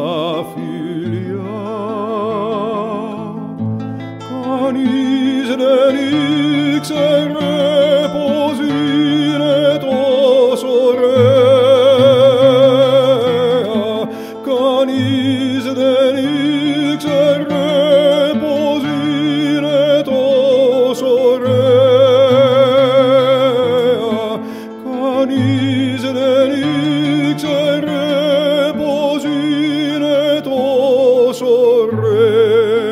φιλιά. Κανείς δεν ήξερε πως είναι τόσο ωραία. Κανείς δεν ήξερε πως είναι τόσο ωραία. Κανείς δεν ήξερε πως είναι τόσο ωραία.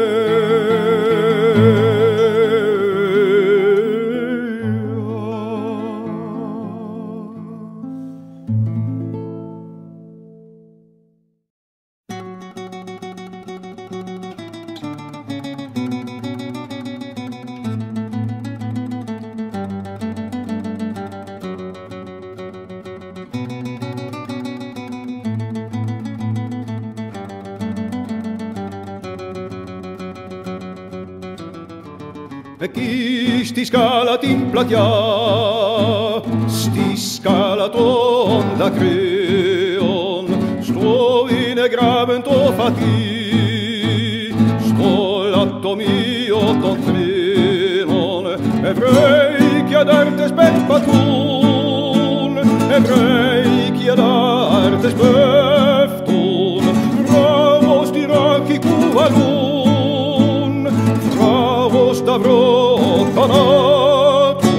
Εκεί στη σκάλα την πλατιά, στη σκάλα των δακρύων, στο Engraved το φατί, στο λατομείο των θρήνων, Εβραίοι και αντάρτες περπατούν, Εβραίοι και αντάρτες πέφτουν, φράγο στη ράχη κουβαλούν, φράγο σταυρό θανάτου.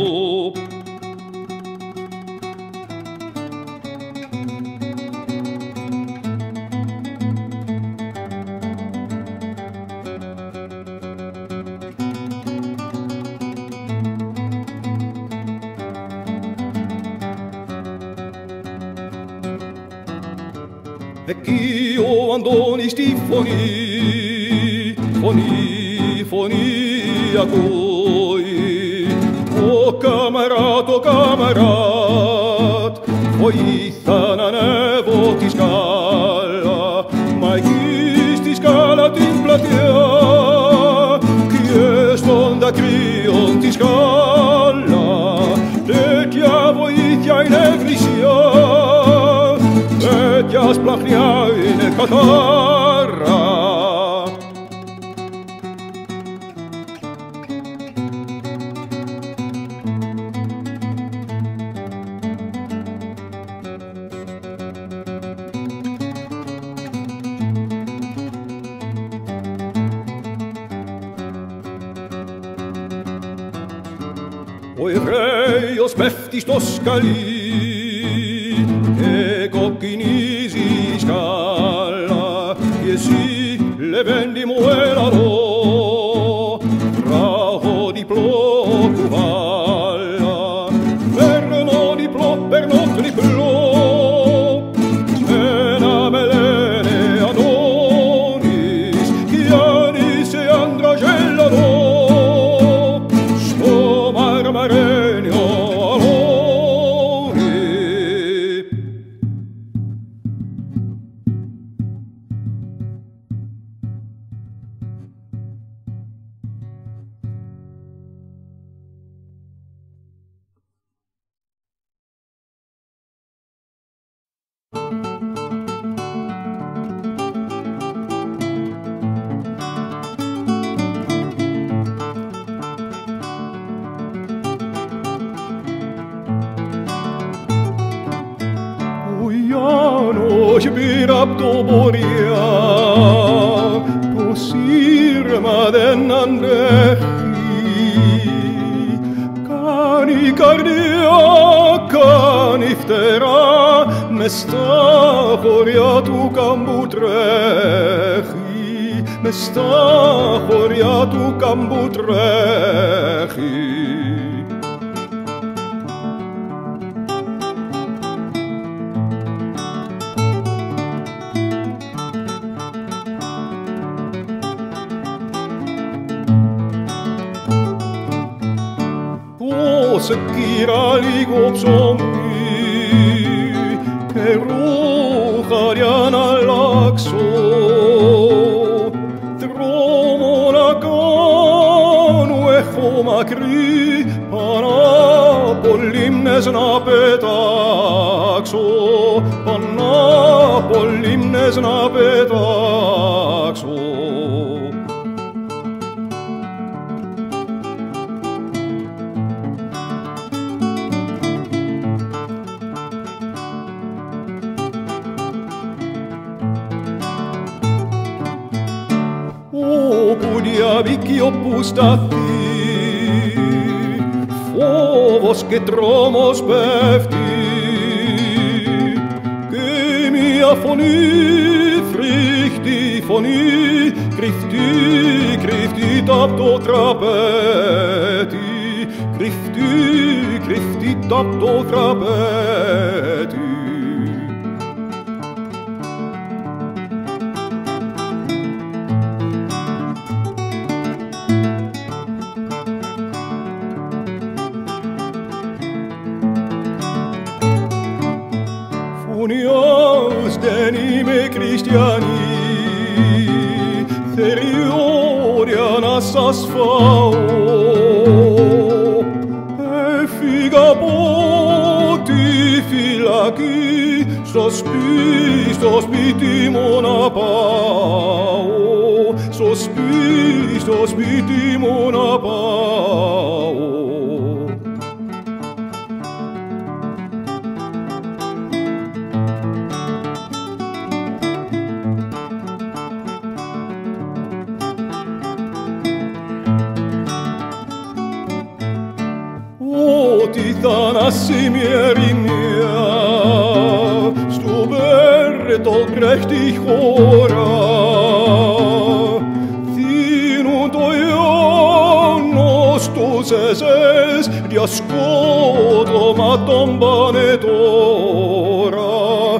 Εκεί ο Αντώνης τη φωνή, ακούει. Ο καμεράτ, βοήθα να ανέβω τη σκάλα, μα εκεί στη σκάλα την πλατιά και στον δακρύον τη σκάλα, τέτοια βοήθεια είναι βρυσιά, τέτοια σπλαχνιά είναι καθάρα. Ο Εβραίος πέφτει στο σκαλί και κοκκινίζει η σκάλα και εσύ, λεβέντη μου, έλα εδώ, τράγω διπλό κουβάλα, παίρνω διπλό, παίρνω τριπλό, ένα με λένε Αντώνης κι αν είσαι άντρα γελαδό, στο μαρμαρένιο αλόνι. Όχι πήρα απ' το πορεία, το σύρμα δεν αντέχει. Κάνει καρδιά, κάνει φτερά, μες στα χωριά του καμπού τρέχει, μες στα χωριά του καμπού τρέχει. Σε κύρα λίγο ψωμί και ρούχα για να αλλάξω, δρόμο να κάνω έχω μακρύ, πάνω από λίμνες να πετάξω, πάνω από λίμνες να πετάξω. Όπου διαβήκει, όπου σταθεί, φόβος και τρόμος πέφτει, και μια φωνή, φρικτή φωνή, κρυφτή, κρυφτή απ' το τραπέτι, κρυφτή, κρυφτή απ' το τραπέτι. Δεν είμαι χριστιανή, θεριώρια να σας φάω. Έφυγα από τη φυλακή, στο σπίτι μου να πάω, στο σπίτι μου να πάω. Θανάσιμη ερημιά στου Bertolt-Brecht χώρα, θύνουν το ιόνος τους εσές, διασκότωμα τον πάνε τώρα,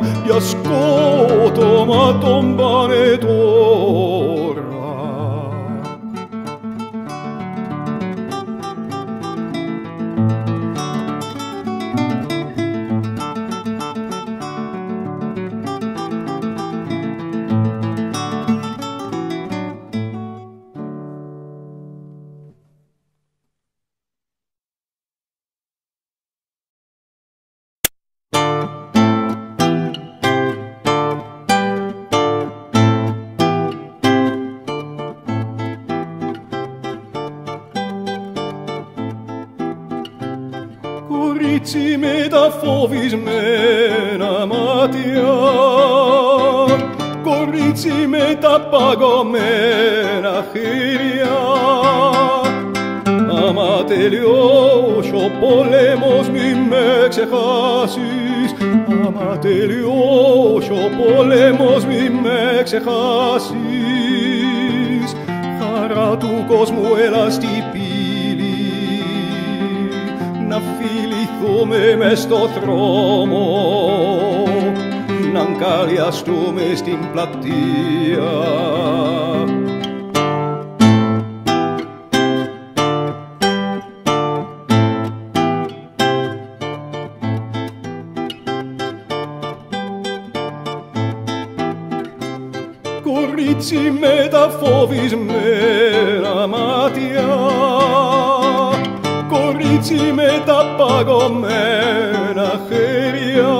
διασκότωμα τον πάνε τώρα. Κορίτσι με τα φοβισμένα μάτια, κορίτσι με τα παγωμένα χέρια, άμα τελειώσει ο πόλεμος μη με ξεχάσεις, άμα τελειώσει ο πόλεμος μη με ξεχάσεις. Χαρά του κόσμου έλα στη πύλη, να φιληθούμε μες στο δρόμο, να αγκαλιαστούμε στην πλατεία. Κορίτσι με τα φοβισμένα μάτια, κορίτσι με τα παγωμένα χέρια,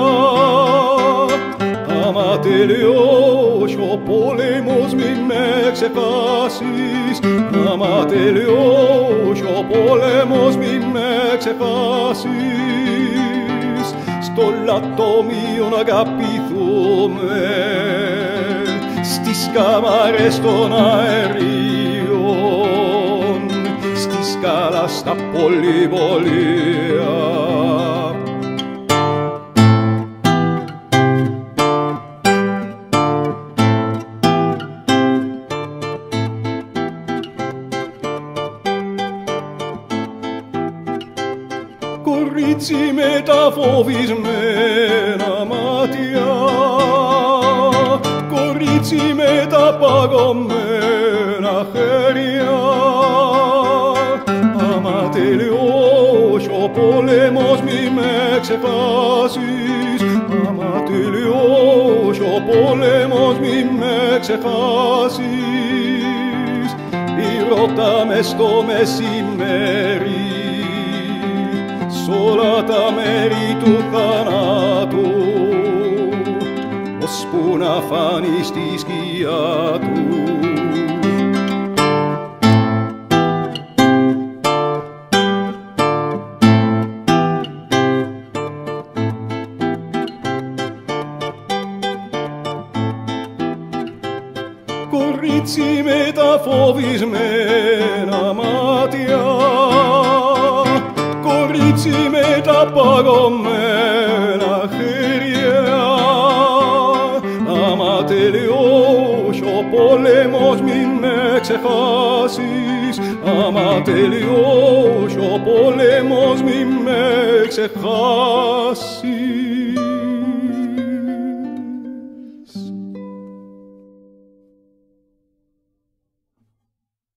άμα τελειώσει ο πόλεμος μη με ξεχάσεις, άμα τελειώσει ο πόλεμος μη με ξεχάσεις. Στο λατόμιο να αγαπηθούμε, στις κάμαρες των αερίων, στη σκάλα στα πολυβολία. Κορίτσι με τα φοβισμένα μάτια, κορίτσι με τα παγωμένα χέρια, άμα τελειώσει ο πόλεμος μη με ξεχάσεις, άμα τελειώσει ο πόλεμος μη με ξεχάσεις. Ηρώτα μες στο μεσημέρι, σ' όλα τα μέρη του θανάτου, ο ώσπου να φανεί στη σκιά του. Κορίτσι με τα φοβισμένα μάτια, κορίτσι με τα παγωμένα χέρια, άμα τελειώσει ο πόλεμος μη με ξεχάσεις, άμα τελειώσει ο πόλεμος μη με ξεχάσεις.